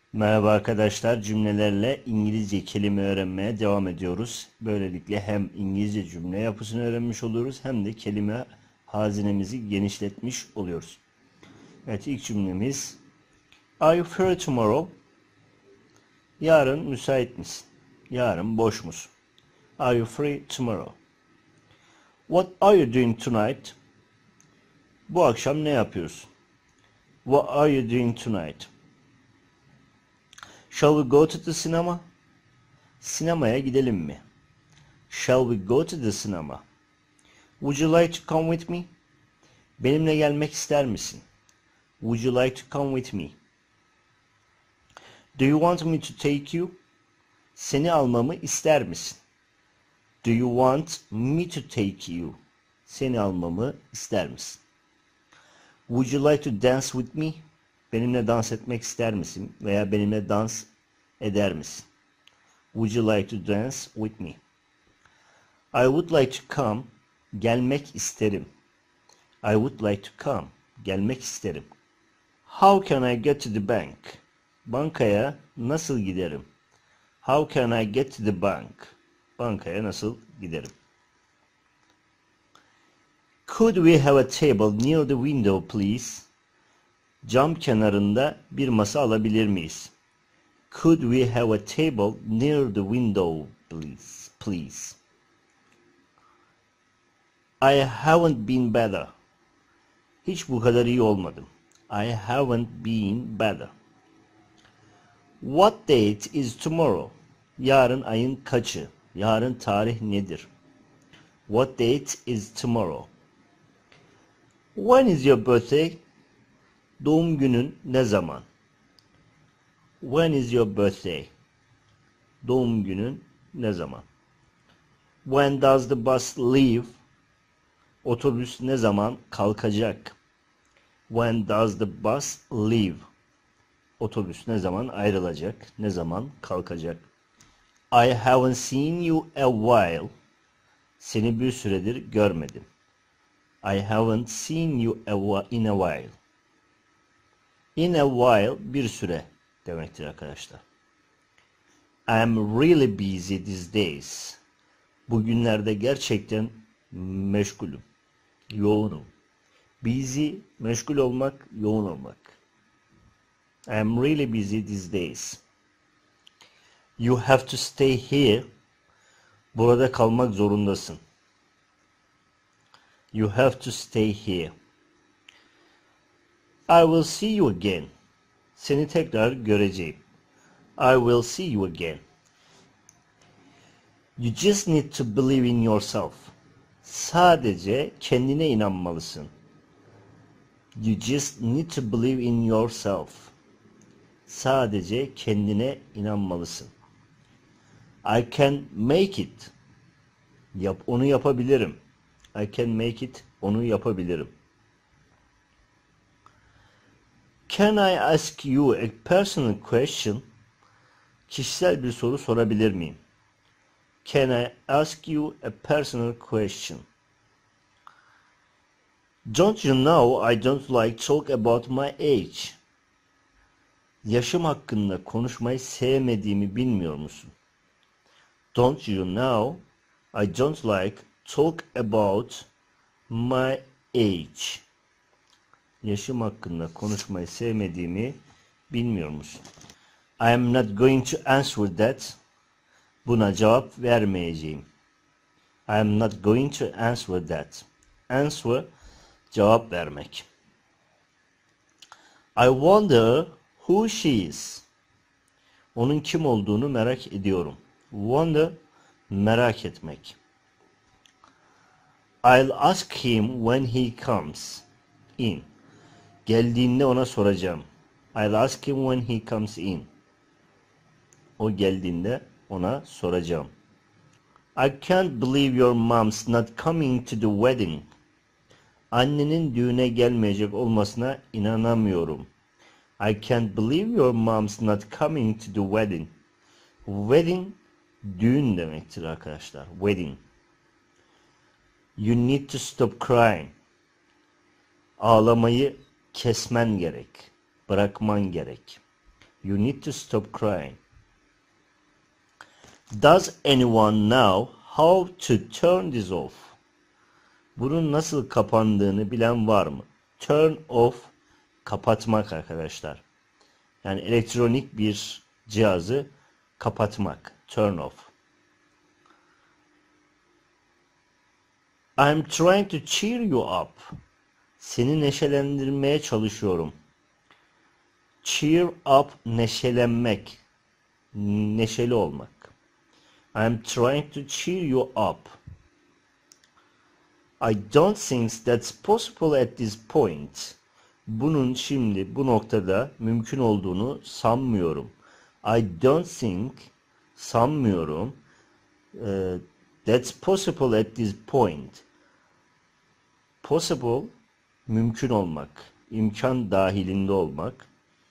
Merhaba arkadaşlar, cümlelerle İngilizce kelime öğrenmeye devam ediyoruz. Böylelikle hem İngilizce cümle yapısını öğrenmiş oluyoruz hem de kelime hazinemizi genişletmiş oluyoruz. Evet, ilk cümlemiz Are you free tomorrow? Yarın müsait misin? Yarın boş musun? Are you free tomorrow? What are you doing tonight? Bu akşam ne yapıyorsun? What are you doing tonight? Shall we go to the cinema? Sinemaya gidelim mi? Shall we go to the cinema? Would you like to come with me? Benimle gelmek ister misin? Would you like to come with me? Do you want me to take you? Seni almamı ister misin? Do you want me to take you? Seni almamı ister misin? Would you like to dance with me? Benimle dans etmek ister misin? Veya benimle dans eder misin? Would you like to dance with me? I would like to come. Gelmek isterim. I would like to come. Gelmek isterim. How can I get to the bank? Bankaya nasıl giderim? How can I get to the bank? Bankaya nasıl giderim? Could we have a table near the window, please? Cam kenarında bir masa alabilir miyiz? Could we have a table near the window, please? I haven't been better. Hiç bu kadar iyi olmadım. I haven't been better. What date is tomorrow? Yarın ayın kaçı? Yarın tarih nedir? What date is tomorrow? When is your birthday? Doğum günün ne zaman? When is your birthday? Doğum günün ne zaman? When does the bus leave? Otobüs ne zaman kalkacak? When does the bus leave? Otobüs ne zaman ayrılacak? Ne zaman kalkacak? I haven't seen you a while. Seni bir süredir görmedim. I haven't seen you in a while. In a while bir süre demektir arkadaşlar. I'm really busy these days. Bugünlerde gerçekten meşgulüm. Yoğunum. Busy, meşgul olmak, yoğun olmak. I'm really busy these days. You have to stay here. Burada kalmak zorundasın. You have to stay here. I will see you again. Seni tekrar göreceğim. I will see you again. You just need to believe in yourself. Sadece kendine inanmalısın. You just need to believe in yourself. Sadece kendine inanmalısın. I can make it. Onu yapabilirim. I can make it. Onu yapabilirim. Can I ask you a personal question? Kişisel bir soru sorabilir miyim? Can I ask you a personal question? Don't you know I don't like talk about my age? Yaşım hakkında konuşmayı sevmediğimi bilmiyor musun? Don't you know I don't like talk about my age? Yaşım hakkında konuşmayı sevmediğimi bilmiyor musun? I am not going to answer that. Buna cevap vermeyeceğim. I am not going to answer that. Answer, cevap vermek. I wonder who she is. Onun kim olduğunu merak ediyorum. Wonder, merak etmek. I'll ask him when he comes in. Geldiğinde ona soracağım. I'll ask him when he comes in. O geldiğinde ona soracağım. I can't believe your mom's not coming to the wedding. Annenin düğüne gelmeyecek olmasına inanamıyorum. I can't believe your mom's not coming to the wedding. Wedding, düğün demektir arkadaşlar. Wedding. You need to stop crying. Ağlamayı kesmen gerek. Bırakman gerek. You need to stop crying. Does anyone know how to turn this off? Bunun nasıl kapandığını bilen var mı? Turn off, kapatmak arkadaşlar. Yani elektronik bir cihazı kapatmak. Turn off. I'm trying to cheer you up. Seni neşelendirmeye çalışıyorum. Cheer up, neşelenmek. Neşeli olmak. I'm trying to cheer you up. I don't think that's possible at this point. Bunun şimdi bu noktada mümkün olduğunu sanmıyorum. I don't think, sanmıyorum. That's possible at this point. Possible, mümkün olmak, imkan dahilinde olmak.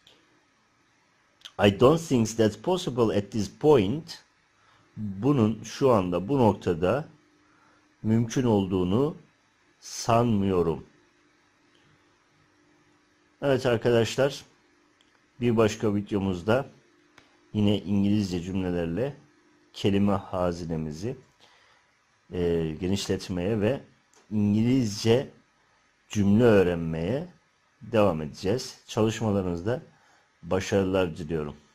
I don't think that's possible at this point. Bunun şu anda bu noktada mümkün olduğunu sanmıyorum. Evet arkadaşlar, bir başka videomuzda yine İngilizce cümlelerle kelime hazinemizi genişletmeye ve İngilizce cümle öğrenmeye devam edeceğiz. Çalışmalarınızda başarılar diliyorum.